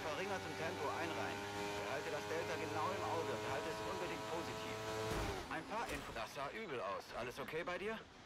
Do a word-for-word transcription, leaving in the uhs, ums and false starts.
verringertem Tempo einreihen. Behalte das Delta genau im Auge. Behalte es unbedingt positiv. Ein paar Infos. Das sah übel aus. Alles okay bei dir?